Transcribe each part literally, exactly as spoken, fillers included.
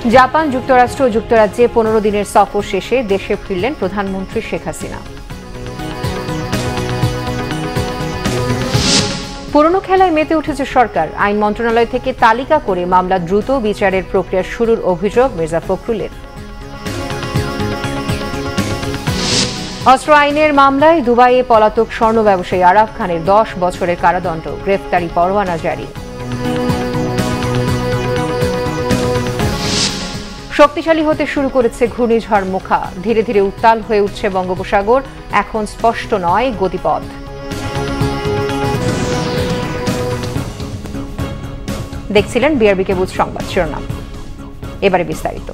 Japan, যুক্তরাষ্ট্র ও যুক্তরাজ্যে পনেরো দিনের সফর শেষে দেশে ফিরলেন প্রধানমন্ত্রী শেখ হাসিনা। পুরনো খেলায় মেতে উঠেছে সরকার। আইন মন্ত্রণালয় থেকে তালিকা করে মামলা দ্রুত বিচারের প্রক্রিয়া শুরুর অভিযোগ মির্জা ফখরুলের। অস্ত্র আইনের মামলায় দুবাইয়ে পলাতক স্বর্ণ ব্যবসায়ী আরাফ খানের দশ বছরের কারাদণ্ড, গ্রেফতারি পরোয়ানা জারি। শক্তিশালী হতে শুরু করেছে ঘূর্ণিঝড় মোখা। ধীরে ধীরে উত্তাল হয়ে উঠছে বঙ্গোপসাগর, এখন স্পষ্ট নয় গতিপথ। দেখছিলেন বিআরবি কেবল সংবাদ শিরোনাম, এবারে বিস্তারিত।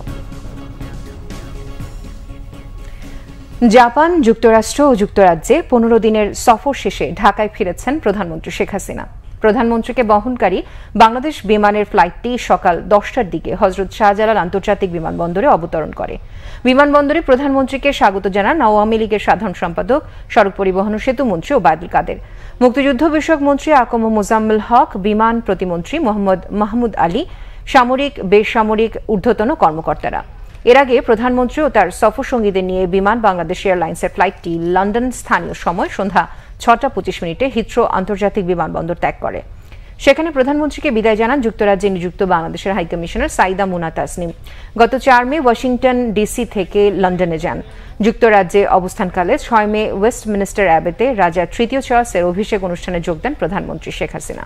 জাপান, যুক্তরাষ্ট্র ও যুক্তরাজ্যে পনেরো দিনের সফর শেষে ঢাকায় ফিরেছেন প্রধানমন্ত্রী শেখ হাসিনা। প্রধানমন্ত্রীকে বহনকারী বাংলাদেশ বিমানের ফ্লাইটটি সকাল দশটার দিকে হজরত শাহজালাল আন্তর্জাতিক বিমানবন্দরে অবতরণ করে। বিমানবন্দরে প্রধানমন্ত্রীকে স্বাগত জানান আওয়ামী লীগের সাধারণ সম্পাদক, সড়ক পরিবহন ও সেতু মন্ত্রী ওবায়দুল কাদের, মুক্তিযুদ্ধ বিষয়ক মন্ত্রী আকম মোজাম্মেল হক, বিমান প্রতিমন্ত্রী মোহাম্মদ মাহমুদ আলী, সামরিক বেসামরিক ঊর্ধ্বতন কর্মকর্তারা। এর আগে প্রধানমন্ত্রী ও তার সফর সঙ্গীদের নিয়ে বিমান বাংলাদেশ এয়ারলাইন্সের ফ্লাইটটি লন্ডন স্থানীয় সময় সন্ধ্যা ছটা পঁচিশ মিনিটে হিথ্রো আন্তর্জাতিক বিমানবন্দর ত্যাগ করে। সেখানে প্রধানমন্ত্রীকে বিদায় জানান যুক্তরাজ্যে নিযুক্ত বাংলাদেশের হাইকমিশনার সাইদা মুনা তাসনিম। গত চার মে ওয়াশিংটন ডিসি থেকে লন্ডনে যান। যুক্তরাজ্যে অবস্থানকালে ছয় মে ওয়েস্টমিনিস্টার অ্যাবেতে রাজা তৃতীয় চার্লসের অভিষেক অনুষ্ঠানে যোগ দেন প্রধানমন্ত্রী শেখ হাসিনা।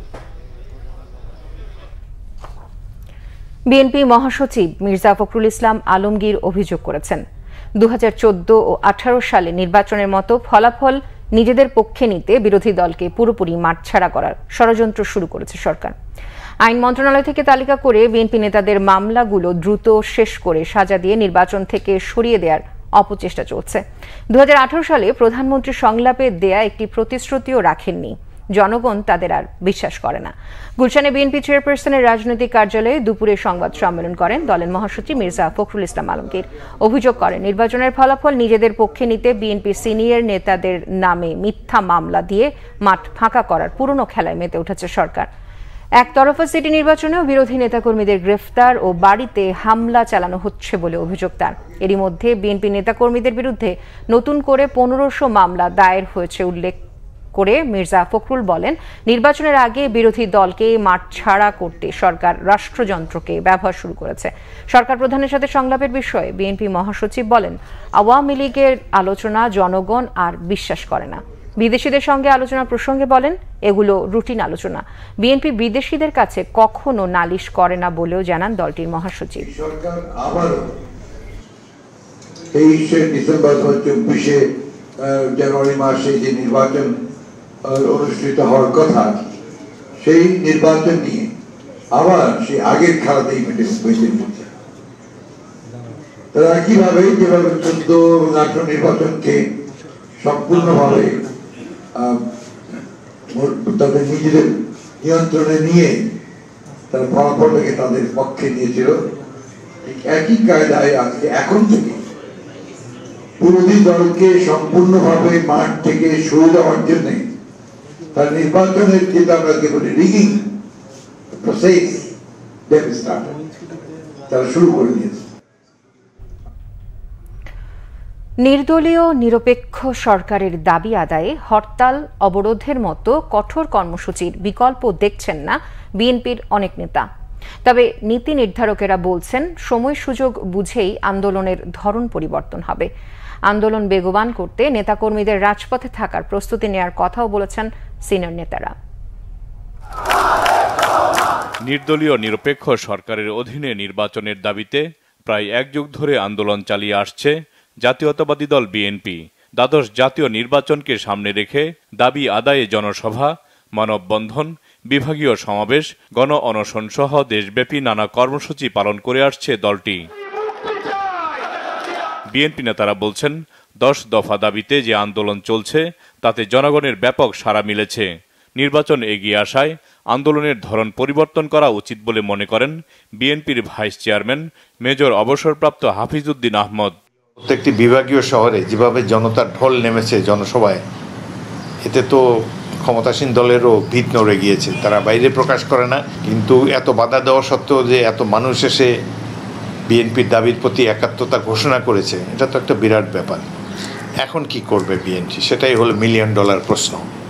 বিএনপি মহাসচিব মির্জা ফখরুল ইসলাম আলমগীর অভিযোগ করেছেন, দু হাজার চোদ্দ ও আঠারো সালে নির্বাচনের মতো ফলাফল নিজেদের পক্ষে নিতে বিরোধী দলকে পুরোপুরি মাঠছাড়া করার ষড়যন্ত্র শুরু করেছে সরকার। আইন মন্ত্রণালয় থেকে তালিকা করে বিএনপি নেতাদের মামলাগুলো দ্রুত শেষ করে সাজা দিয়ে নির্বাচন থেকে সরিয়ে দেওয়ার অপচেষ্টা চলছে। দু হাজার আঠারো সালে প্রধানমন্ত্রী সংলাপে দেয়া একটি প্রতিশ্রুতিও রাখেননি। জনগণ তাদের আর বিশ্বাস করে না। গুলশানে বিএনপি চেয়ারপারসনের রাজনৈতিক কার্যালয়ে দুপুরে সংবাদ সম্মেলন করেন দলের মহাসচিব মির্জা ফখরুল ইসলাম আলমগীর। অভিযোগ করেন, নির্বাচনের ফলাফল নিজেদের পক্ষে নিতে বিএনপি সিনিয়র নেতাদের নামে মিথ্যা মামলা দিয়ে মাঠ ফাঁকা করার পুরনো খেলায় মেতে উঠেছে সরকার। একতরফা সিটি নির্বাচনেও বিরোধী নেতাকর্মীদের গ্রেফতার ও বাড়িতে হামলা চালানো হচ্ছে বলে অভিযোগ তার। এরই মধ্যে বিএনপি নেতাকর্মীদের বিরুদ্ধে নতুন করে পনেরোশো মামলা দায়ের হয়েছে উল্লেখ করে মির্জা ফখরুল বলেন, নির্বাচনের আগে বিরোধী দলকে মাঠ ছাড়া করতে সরকার রাষ্ট্রযন্ত্রকে ব্যবহার শুরু করেছে। সরকার প্রধানের সাথে সংলাপের বিষয়ে বিএনপি মহাসচিব বলেন, আওয়ামী লীগের আলোচনা জনগণ আর বিশ্বাস করে না। বিদেশিদের সঙ্গে আলোচনা প্রসঙ্গে বলেন, এগুলো রুটিন আলোচনা। বিএনপি বিদেশিদের কাছে কখনো নালিশ করে না বলেও জানান দলটির মহাসচিব। সরকার আবারও তেইশে ডিসেম্বর দু হাজার চব্বিশে জানুয়ারি মাসে যে নির্বাচন অনুষ্ঠিত হওয়ার কথা, সেই নির্বাচন নিয়ে আবার সেই আগের খেলাতেই মেতে উঠেছে। তারা একইভাবে যেভাবে চোদ্দ এবং আঠারো নির্বাচনকে সম্পূর্ণভাবে তাদের নিজেদের নিয়ন্ত্রণে নিয়ে তারা ফলাফলটাকে তাদের পক্ষে নিয়েছিল, একই কায়দায় আজকে এখন থেকে বিরোধী দলকে সম্পূর্ণভাবে মাঠ থেকে সরে যাওয়ার জন্য তার নির্বাচনের যেটা আমরা যে বলি রিগিং প্রসেস তারা শুরু করে দিয়েছে। নির্দলীয় নিরপেক্ষ সরকারের দাবি আদায়ে হরতাল, অবরোধের মতো কঠোর কর্মসূচির বিকল্প দেখছেন না বিএনপির অনেক নেতা। তবে নীতি নির্ধারকেরা বলছেন, সময় সুযোগ বুঝেই আন্দোলনের ধরন পরিবর্তন হবে। আন্দোলন বেগবান করতে নেতাকর্মীদের রাজপথে থাকার প্রস্তুতি নেওয়ার কথাও বলেছেন সিনিয়র নেতারা। নির্দলীয় নিরপেক্ষ সরকারের অধীনে নির্বাচনের দাবিতে প্রায় এক যুগ ধরে আন্দোলন চালিয়ে আসছে জাতীয়তাবাদী দল বিএনপি। দ্বাদশ জাতীয় নির্বাচনকে সামনে রেখে দাবি আদায়ে জনসভা, মানববন্ধন, বিভাগীয় সমাবেশ, গণ অনশন সহ দেশব্যাপী নানা কর্মসূচি পালন করে আসছে দলটি। বিএনপি নেতারা বলছেন, দশ দফা দাবিতে যে আন্দোলন চলছে তাতে জনগণের ব্যাপক সাড়া মিলেছে। নির্বাচন এগিয়ে আসায় আন্দোলনের ধরন পরিবর্তন করা উচিত বলে মনে করেন বিএনপির ভাইস চেয়ারম্যান মেজর অবসরপ্রাপ্ত হাফিজউদ্দিন আহমদ। প্রত্যেকটি বিভাগীয় শহরে যেভাবে জনতার ঢল নেমেছে জনসভায়, এতে তো ক্ষমতাসীন দলেরও ভিত নড়ে গিয়েছে। তারা বাইরে প্রকাশ করে না, কিন্তু এত বাধা দেওয়া সত্ত্বেও যে এত মানুষ এসে বিএনপির দাবির প্রতি একাত্মতা ঘোষণা করেছে, এটা তো একটা বিরাট ব্যাপার। এখন কি করবে বিএনপি, সেটাই হলো মিলিয়ন ডলার প্রশ্ন।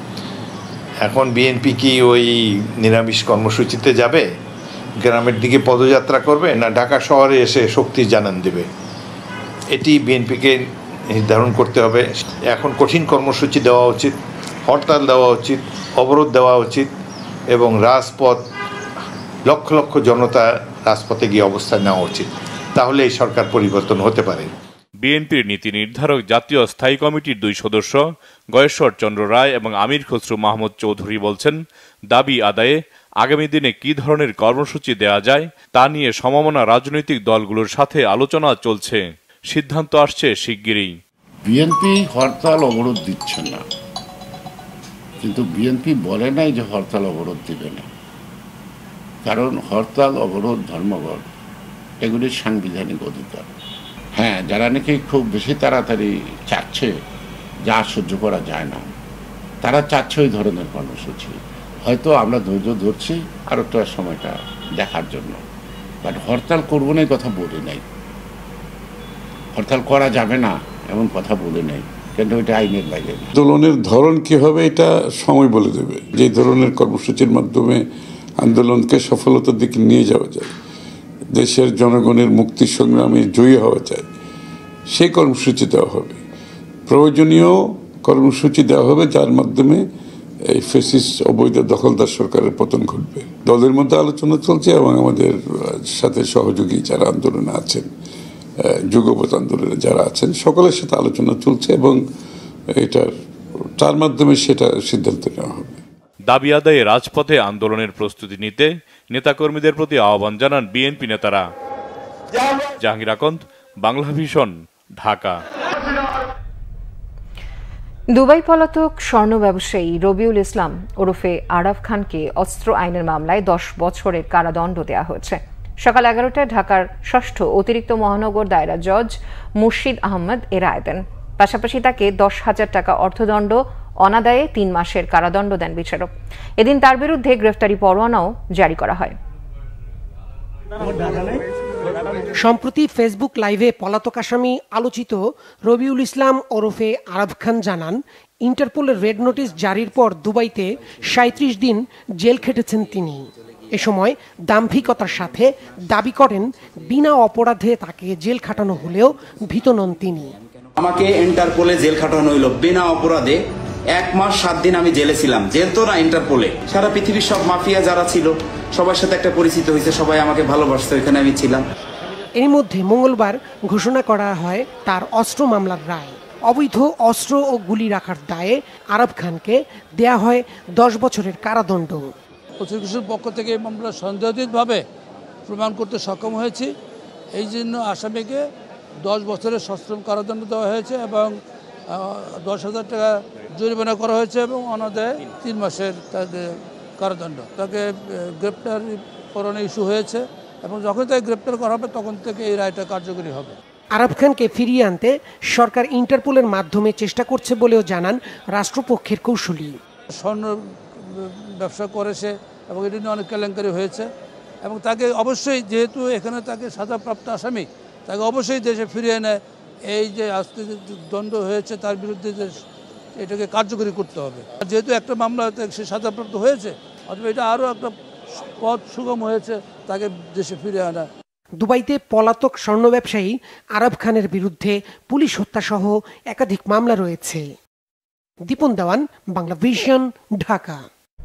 এখন বিএনপি কি ওই নিরামিষ কর্মসূচিতে যাবে, গ্রামের দিকে পদযাত্রা করবে, না ঢাকা শহরে এসে শক্তি জানান দেবে? এটি বিএনপিকে নির্ধারণ করতে হবে। এখন কঠিন কর্মসূচি দেওয়া উচিত, হরতাল দেওয়া উচিত, অবরোধ দেওয়া উচিত এবং রাজপথ লক্ষ লক্ষ জনতা রাজপথে গিয়ে অবস্থান নেওয়া উচিত। তাহলে এই সরকার পরিবর্তন হতে পারে। বিএনপির নীতি নির্ধারক জাতীয় স্থায়ী কমিটির দুই সদস্য গয়েশ্বর চন্দ্র রায় এবং আমির খসরু মাহমুদ চৌধুরী বলছেন, দাবি আদায়ে আগামী দিনে কি ধরনের কর্মসূচি দেয়া যায় তা নিয়ে সমমনা রাজনৈতিক দলগুলোর সাথে আলোচনা চলছে, সিদ্ধান্ত আসছে শিগগিরই। বিএনপি হরতাল অবরোধ দিচ্ছে না, কিন্তু বিএনপি বলে নাই যে হরতাল অবরোধ দিবে না। কারণ হরতাল অবরোধ ধর্মঘট এগুলি সাংবিধানিক অধিকার। হ্যাঁ, যারা নাকি খুব বেশি তাড়াতাড়ি চাচ্ছে, যা সহ্য করা যায় না, তারা চাচ্ছে ওই ধরনের কর্মসূচি। হয়তো আমরা ধৈর্য ধরছি আর একটা সময়টা দেখার জন্য, বাট হরতাল করবো না কথা বলে নাই, হরতাল করা যাবে না এমন কথা বলে নাই, কিন্তু ওইটা আইনের বাইরে। আন্দোলনের ধরন কি হবে এটা সময় বলে দেবে। যে ধরনের কর্মসূচির মাধ্যমে আন্দোলনকে সফলতার দিকে নিয়ে যাওয়া যায়, দেশের জনগণের মুক্তি সংগ্রামে জয়ী হওয়া যায়, সেই কর্মসূচি দেওয়া হবে। প্রয়োজনীয় কর্মসূচি দেওয়া হবে যার মাধ্যমে এই ফ্যাসিস্ট অবৈধ দখলদার সরকারের পতন ঘটবে। দলের মধ্যে আলোচনা চলছে এবং আমাদের সাথে সহযোগী যারা আন্দোলনে আছেন, যুগপৎ আন্দোলনে যারা আছেন, সকলের সাথে আলোচনা চলছে এবং এটার তার মাধ্যমে সেটা সিদ্ধান্ত নেওয়া হবে। দাবি আদায়ে রাজপথে আন্দোলনের প্রস্তুতি নিতে নেতাকর্মীদের প্রতি আহ্বান জানান বিএনপি নেতারা। জাহাঙ্গীর আকন্দ, বাংলাভিশন, ঢাকা। দুবাই পলাতক স্বর্ণ ব্যবসায়ী রবিউল ইসলাম ওরফে আরাফ খানকে অস্ত্র আইনের মামলায় দশ বছরের কারাদণ্ড দেওয়া হয়েছে। সকাল এগারোটায় ঢাকার ষষ্ঠ অতিরিক্ত মহানগর দায়রা জজ মুর্শিদ আহমদ এ রায় দেন। পাশাপাশি তাকে দশ হাজার টাকা অর্থদণ্ড, অনাদায়ে তিন মাসের কারাদণ্ড দেন বিচারক। এদিন তার বিরুদ্ধে গ্রেফতারি পরোয়ানাও জারি করা হয়। সম্প্রতি ফেসবুক লাইভে পলাতক আসামি আলোচিত রবিউল ইসলাম ওরফে আরাফ খান জানান, ইন্টারপোলের রেড নোটিশ জারির পর দুবাইতে সাঁত্রিশ দিন জেল খেটেছেন তিনি। এ সময় দাম্ভিকতার সাথে দাবি করেন বিনা অপরাধে তাকে জেল খাটানো হলেও ভীত নন তিনি। আমাকে ইন্টারপোলে জেল খাটানো হইল বিনা অপরাধে। এক মাস সাত দিন আমি জেলে ছিলাম। জেল তো না, ইন্টারপোলে। সারা পৃথিবীর সব মাফিয়া যারা ছিল সবার সাথে একটা পরিচিত হয়েছে, সবাই আমাকে ভালোবাসতো, এখানে আমি ছিলাম। এর মধ্যে মঙ্গলবার ঘোষণা করা হয় তার অস্ত্র মামলার রায়। অবৈধ অস্ত্র ও গুলি রাখার দায়ে আরাফ খানকে দেয়া হয় দশ বছরের কারাদণ্ড। প্রসিকিউশন পক্ষ থেকে এই মামলা সন্দেহাতীতভাবে প্রমাণ করতে সক্ষম হয়েছি, এই জন্য আসামিকে দশ বছরের সশ্রম কারাদণ্ড দেওয়া হয়েছে এবং দশ হাজার টাকা জরিমানা করা হয়েছে এবং অনাদায়ে তিন মাসের তাদের কারাদণ্ড। তাকে গ্রেপ্তার পরোয়ানা ইস্যু হয়েছে এবং যখন তাকে গ্রেপ্তার করা হবে তখন থেকে এই রায়টা কার্যকরী হবে। আরাফ খানকে ফিরিয়ে আনতে সরকার ইন্টারপোলের মাধ্যমে চেষ্টা করছে বলেও জানান রাষ্ট্রপক্ষের কৌঁসুলি। স্বর্ণ ব্যবসা করেছে এবং এটি নিয়ে অনেক কেলেঙ্কারি হয়েছে এবং তাকে অবশ্যই, যেহেতু এখানে তাকে সাজাপ্রাপ্ত আসামি, তাকে অবশ্যই দেশে ফিরিয়ে এনে এই যে আজকে দণ্ড হয়েছে তার বিরুদ্ধে যে এটাকে কার্যকরী করতে হবে। যেহেতু একটা মামলা সে সাজাপ্রাপ্ত হয়েছে, অথবা এটা আরও একটা পথ সুগম হয়েছে তাকে দেশে ফিরিয়ে আনা। দুবাইতে পলাতক স্বর্ণ ব্যবসায়ী আরাফ খানের বিরুদ্ধে পুলিশ হত্যা সহ একাধিক মামলা রয়েছে। দীপন দেওয়ান, বাংলাভিশন, ঢাকা।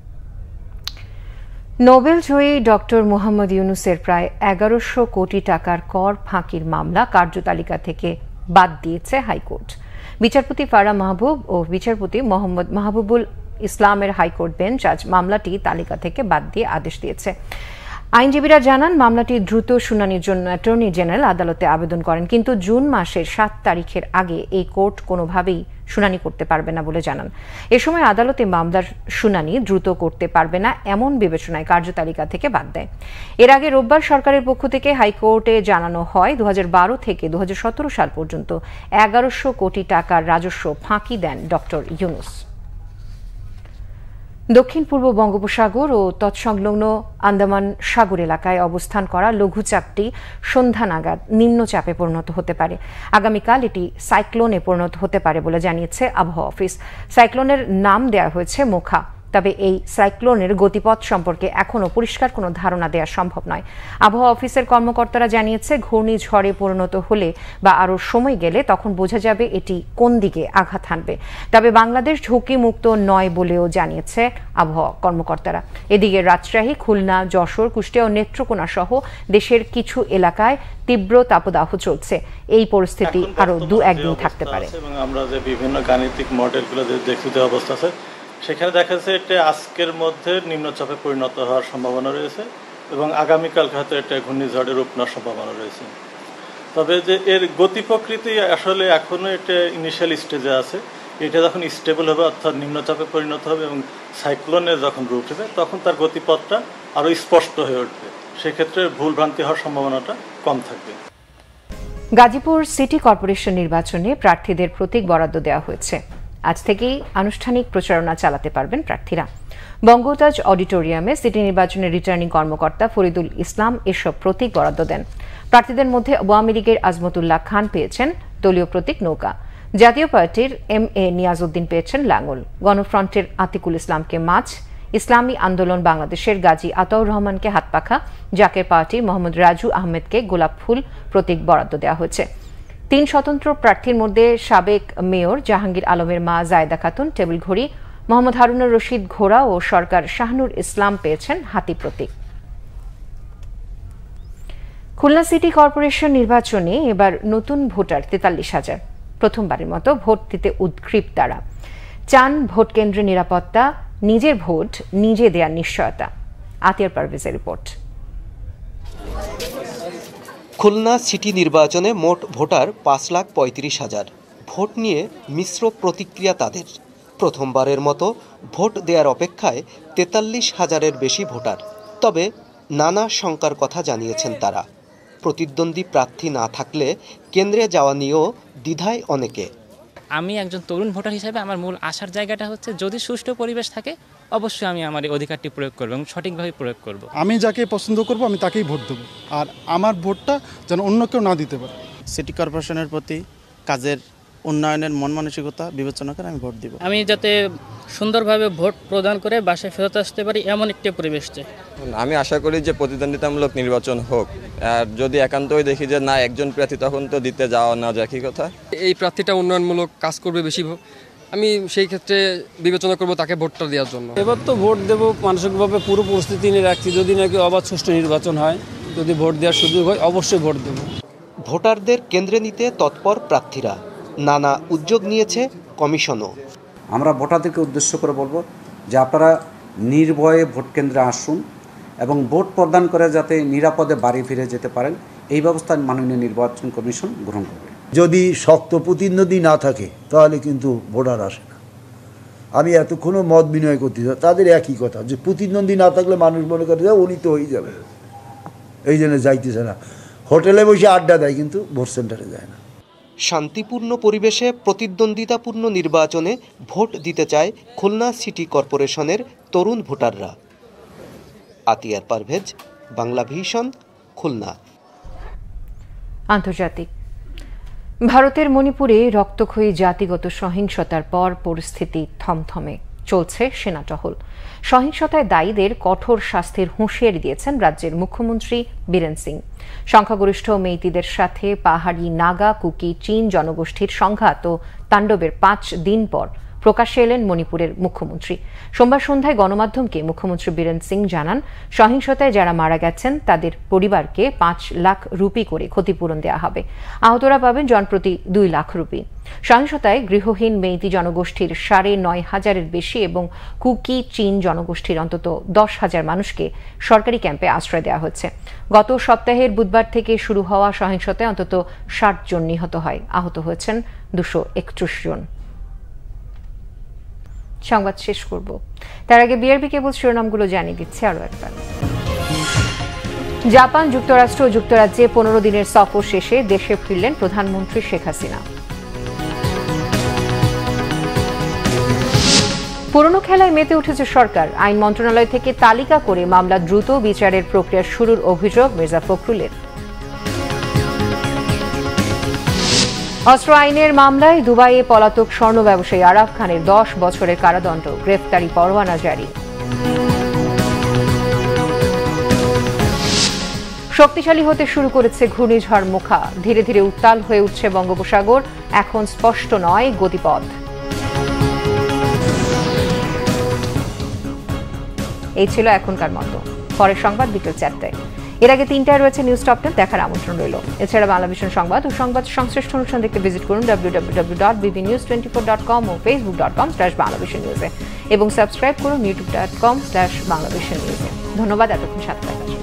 নোবেল জয়ী ডক্টর মোহাম্মদ ইউনূসের প্রায় এগারোশো কোটি টাকার কর ফাঁকির মামলা কার্যতালিকা থেকে বাদ দিয়েছে হাইকোর্ট। বিচারপতি ফারা মাহবুব ও বিচারপতি মোহাম্মদ মাহবুবুল ইসলামের হাইকোর্ট বেঞ্চ আজ মামলাটি তালিকা থেকে বাদ দিয়ে আদেশ দিয়েছে। আইনজীবীরা জানান, মামলাটি দ্রুত শুনানির জন্য অ্যাটর্নি জেনারেল আদালতে আবেদন করেন, কিন্তু জুন মাসের সাত তারিখের আগে এই কোর্ট কোনোভাবেই শুনানি করতে পারবে না বলে জানান। এ সময় আদালতে মামলার শুনানি দ্রুত করতে পারবে না এমন বিবেচনায় কার্যতালিকা থেকে বাদ দেয়। এর আগে রোববার সরকারের পক্ষ থেকে হাইকোর্টে জানানো হয়, দু হাজার বারো থেকে দু হাজার সতেরো সাল পর্যন্ত এগারোশো কোটি টাকার রাজস্ব ফাঁকি দেন ডক্টর ইউনূস। দক্ষিণ পূর্ব বঙ্গোপসাগর ও তৎসংলগ্ন আন্দামান সাগর এলাকায় অবস্থান করা লঘুচাপটি সন্ধ্যা নাগাদ নিম্নচাপে পরিণত হতে পারে। আগামীকাল এটি সাইক্লোনে পরিণত হতে পারে বলে জানিয়েছে আবহাওয়া অফিস। সাইক্লোনের নাম দেওয়া হয়েছে মোখা। তবে এই সাইক্লোনের গতিপথ সম্পর্কে এখনও পরিষ্কার কোনো ধারণা দেওয়া সম্ভব নয়। আবহাওয়া অফিসের কর্মকর্তারা জানিয়েছে, ঘূর্ণিঝড়ে পরিণত হলে বা আরও সময় গেলে তখন বোঝা যাবে এটি কোন দিকে আঘাত হানবে। তবে বাংলাদেশ ঝুঁকিমুক্ত নয় বলেও জানিয়েছে আবহাওয়া কর্মকর্তারা। এদিকে রাজশাহী, খুলনা, যশোর, কুষ্টিয়া ও নেত্রকোনা সহ দেশের কিছু এলাকায় তীব্র তাপদাহ চলছে। এই পরিস্থিতি আরও দু একদিন থাকতে পারে। এবং আমরা যে বিভিন্ন গাণিতিক মডেলগুলো দেখছি যে অবস্থা আছে, সেখানে দেখা যাচ্ছে এটা আজকের মধ্যে নিম্নচাপে পরিণত হওয়ার সম্ভাবনা রয়েছে এবং আগামীকালকে হয়তো এটা ঘূর্ণিঝড়ের রূপ নেওয়ার সম্ভাবনা রয়েছে। তবে যে এর গতি প্রকৃতি আসলে এখনও এটা ইনিশিয়াল স্টেজে আছে। এটা যখন স্টেবল হবে অর্থাৎ নিম্নচাপে পরিণত হবে এবং সাইক্লোনের যখন রূপ নেবে তখন তার গতিপথটা আরও স্পষ্ট হয়ে উঠবে। সেক্ষেত্রে ভুলভ্রান্তি হওয়ার সম্ভাবনাটা কম থাকবে। গাজীপুর সিটি কর্পোরেশন নির্বাচনে প্রার্থীদের প্রতীক বরাদ্দ দেওয়া হয়েছে। আজ থেকেই আনুষ্ঠানিক প্রচারণা চালাতে পারবেন প্রার্থীরা। বঙ্গতাজ অডিটোরিয়ামে সিটি নির্বাচনের রিটার্নিং কর্মকর্তা ফরিদুল ইসলাম এসব প্রতীক বরাদ্দ দেন। প্রার্থীদের মধ্যে আওয়ামী লীগের আজমতুল্লাহ খান পেয়েছেন দলীয় প্রতীক নৌকা, জাতীয় পার্টির এম এ নিয়াজউদ্দিন পেয়েছেন লাঙ্গল, গণফ্রন্টের আতিকুল ইসলামকে মাছ, ইসলামী আন্দোলন বাংলাদেশের গাজী আতাউর রহমানকে হাতপাখা, জাকের পার্টির মোহাম্মদ রাজু আহমেদকে গোলাপ ফুল প্রতীক বরাদ্দ দেওয়া হয়েছে। তিন স্বতন্ত্র প্রার্থীর মধ্যে সাবেক মেয়র জাহাঙ্গীর আলমের মা জায়দা খাতুন টেবিল ঘড়ি, মোহাম্মদ হারুনুর রশিদ ঘোড়া ও সরকার শাহনুর ইসলাম পেয়েছেন হাতি প্রতীক। খুলনা সিটি কর্পোরেশন নির্বাচনে এবার নতুন ভোটার তেতাল্লিশ হাজার। প্রথমবারের মতো ভোট দিতে উদ্গ্রীব তারা। চান ভোট কেন্দ্রের নিরাপত্তা, নিজের ভোট নিজে দেওয়ার নিশ্চয়তা। আতিয়ার পারভেজের রিপোর্ট। খুলনা সিটি নির্বাচনে মোট ভোটার পাঁচ লাখ পঁয়ত্রিশ হাজার। ভোট নিয়ে মিশ্র প্রতিক্রিয়া তাদের। প্রথমবারের মতো ভোট দেওয়ার অপেক্ষায় তেতাল্লিশ হাজারের বেশি ভোটার। তবে নানা শঙ্কার কথা জানিয়েছেন তারা। প্রতিদ্বন্দ্বী প্রার্থী না থাকলে কেন্দ্রে যাওয়া নিয়েও দ্বিধায় অনেকে। আমি একজন তরুণ ভোটার হিসেবে আমার মূল আশার জায়গাটা হচ্ছে যদি সুষ্ঠু পরিবেশ থাকে অবশ্যই আমি আমার এই অধিকারটি প্রয়োগ করব এবং সঠিকভাবে প্রয়োগ করব। আমি যাকে পছন্দ করব আমি তাকেই ভোট দেবো, আর আমার ভোটটা যেন অন্য কেউ না দিতে পারে। সিটি কর্পোরেশনের প্রতি কাজের উন্নয়নের মন মানসিকতা বিবেচনা করে আমি ভোট দিব। আমি যাতে সুন্দরভাবে ভোট প্রদান করে বাসায় ফেরত আসতে পারি এমন একটি পরিবেশ চাই। আমি আশা করি যে প্রতিদ্বন্দ্বিতামূলক নির্বাচন হোক, আর যদি একান্তই দেখি যে না একজন প্রার্থী তখন তো দিতে যাওয়া না যায় কি কথা। এই প্রার্থীটা উন্নয়নমূলক কাজ করবে বেশি, আমি সেই ক্ষেত্রে বিবেচনা করব তাকে ভোটটা দেওয়ার জন্য। এবার তো ভোট দেবো মানসিকভাবে পুরো পরিস্থিতি নিয়ে রাখছি, যদি নাকি অবাধ সুষ্ঠু নির্বাচন হয়, যদি ভোট দেওয়ার সুযোগ হয় অবশ্যই ভোট দেব। ভোটারদের কেন্দ্রে নিতে তৎপর প্রার্থীরা। নানা উদ্যোগ নিয়েছে কমিশনও। আমরা ভোটারদেরকে উদ্দেশ্য করে বলবো যে আপনারা নির্ভয়ে ভোট কেন্দ্রে আসুন এবং ভোট প্রদান করে যাতে নিরাপদে বাড়ি ফিরে যেতে পারেন, এই ব্যবস্থা মাননীয় নির্বাচন কমিশন গ্রহণ করবে। যদি শক্ত প্রতিদ্বন্দ্বী না থাকে তাহলে কিন্তু ভোটার আসে না। আমি এতক্ষণও মত বিনিময় করতে চাই, তাদের একই কথা যে প্রতিদ্বন্দ্বী না থাকলে মানুষ মনে করে যে উনি তো হয়ে যাবে, এই জন্য যাইতেছে না। হোটেলে বসে আড্ডা দেয় কিন্তু ভোট সেন্টারে যায় না। শান্তিপূর্ণ পরিবেশে প্রতিদ্বন্দ্বিতাপূর্ণ নির্বাচনে ভোট দিতে চায় খুলনা সিটি কর্পোরেশনের তরুণ ভোটাররা। আতিয়ার পারভেজ, বাংলাভিশন, খুলনা। আন্তর্জাতিক। ভারতের মণিপুরে রক্তক্ষয়ী জাতিগত সহিংসতার পর পরিস্থিতি থমথমে। চলছে সেনা টহল। সহিংসতায় দায়ীদের কঠোর শাস্তির হুঁশিয়ারি দিয়েছেন রাজ্যের মুখ্যমন্ত্রী বীরেন সিং। সংখ্যাগরিষ্ঠ মেইতিদের সাথে পাহাড়ি নাগা, কুকি, চীন জনগোষ্ঠীর সংঘাত ও তাণ্ডবের পাঁচ দিন পর প্রকাশ্যে এলেন মণিপুরের মুখ্যমন্ত্রী। সোমবার সন্ধ্যায় গণমাধ্যমকে মুখ্যমন্ত্রী বীরেন সিং জানান, সহিংসতায় যারা মারা গেছেন তাদের পরিবারকে পাঁচ লাখ রুপি করে ক্ষতিপূরণ দেওয়া হবে। আহতরা পাবেন জনপ্রতি দুই লাখ রুপি। সহিংসতায় গৃহহীন মেইতি জনগোষ্ঠীর সাড়ে নয় হাজারের বেশি এবং কুকি চীন জনগোষ্ঠীর অন্তত দশ হাজার মানুষকে সরকারি ক্যাম্পে আশ্রয় দেওয়া হয়েছে। গত সপ্তাহের বুধবার থেকে শুরু হওয়া সহিংসতায় অন্তত ষাট জন নিহত হয়, আহত হয়েছেন দুশো একত্রিশ জন। সংবাদ শেষ করব, তার আগে বিআরবি কেবল শিরোনামগুলো জানিয়ে দিচ্ছে আরো একবার। জাপান, যুক্তরাষ্ট্র ও যুক্তরাজ্যে পনেরো দিনের সফর শেষে দেশে ফিরলেন প্রধানমন্ত্রী শেখ হাসিনা। পুরনো খেলায় মেতে উঠেছে সরকার। আইন মন্ত্রণালয় থেকে তালিকা করে মামলা দ্রুত বিচারের প্রক্রিয়া শুরুর অভিযোগ মির্জা ফখরুলের। অস্ত্র আইনের মামলায় দুবাইয়ে পলাতক স্বর্ণ ব্যবসায়ী আরাফ খানের দশ বছরের কারাদণ্ড, গ্রেফতারি পরোয়ানা জারি। শক্তিশালী হতে শুরু করেছে ঘূর্ণিঝড় মোখা, ধীরে ধীরে উত্তাল হয়ে উঠছে বঙ্গোপসাগর, এখন স্পষ্ট নয় গতিপথ। এই ছিল এখনকার মতো, পরের সংবাদ বিকেল চারটায়। এর আগে তিনটায় রয়েছে নিউজ টপ টেন, দেখার আমন্ত্রণ রইল। এছাড়া বাংলাভিশন সংবাদ ও সংবাদ সংশ্লিষ্ট অনুষ্ঠান দেখতে ভিজিট করুন W W W dot BB news twenty four dot com ও Facebook dot com slash Banglavision নিউজে এবং সাবস্ক্রাইব করুন YouTube dot com slash Banglavision নিউজে। ধন্যবাদ এতক্ষণ সাথে থাকার জন্য।